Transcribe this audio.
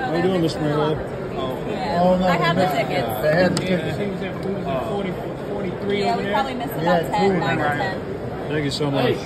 How you doing, Mr. Mayweather? Yeah. Oh, no, I have the they tickets. They had the tickets. He was at 43 Yeah, over we there. probably missed Yeah, about 10, two. 9 or 10. Thank you so much.